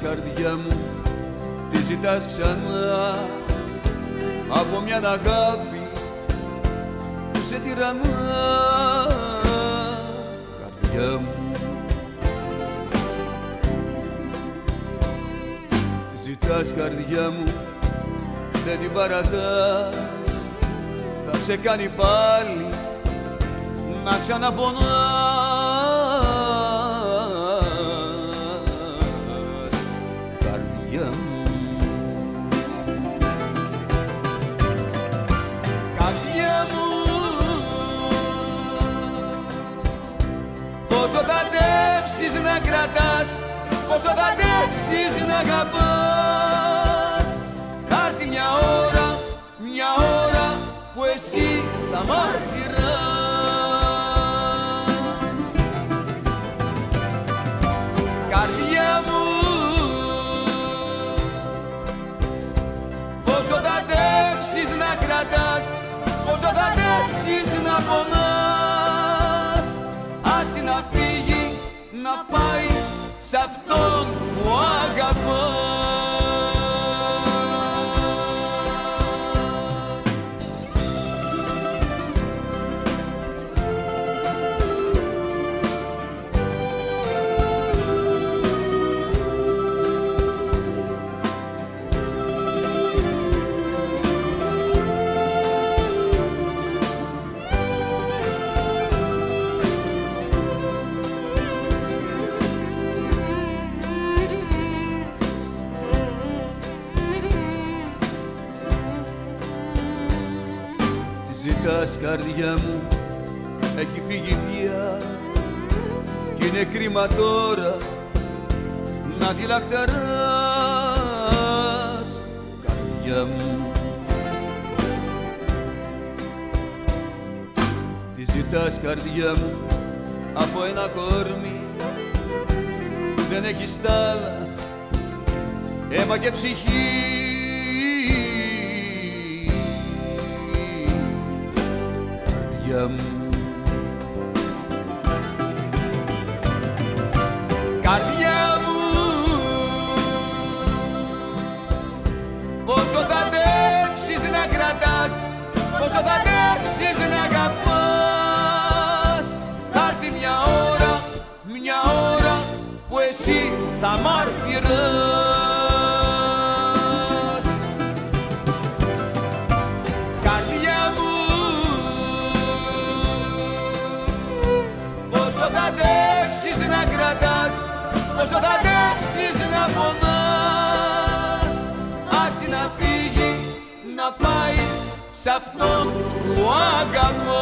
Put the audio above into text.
καρδιά μου, τι ζητάς ξανά από μια αγάπη που σε τυραννά, καρδιά μου. Τι ζητάς καρδιά μου, δεν την παρατάς, θα σε κάνει πάλι να ξαναπονάς, καρδιά μου. Καρδιά μου, πόσο θα αντέξεις να κρατάς, πόσο θα αντέξεις να αγαπάς. Θα έρθει μια ώρα που εσύ θα μαρτυράς. Καρδιά μου, πόσο θα αντέξεις να κρατάς, πόσο θα αντέξεις να πονάς. Άσε να φύγει, να πάει σ' αυτόν που αγαπάς. Ζητάς καρδιά μου, έχει φύγει πια κι είναι κρίμα τώρα να τη λαχταράς, καρδιά μου. Τη ζητάς καρδιά μου από ένα κορμί που δεν έχει στάλα, αίμα και ψυχή, καρδιά μου. Καρδιά μου, πόσο θα αντέξεις να κρατάς, πόσο θα αντέξεις να αγαπάς. Θα έρθει μια ώρα που εσύ θα μαρτυράς. Καρδιά μου, πόσο θα αντέξεις να κρατάς, πόσο θα αντέξεις να πονάς. Άσε να φύγει, να πάει σ' αυτόν που αγαπάς.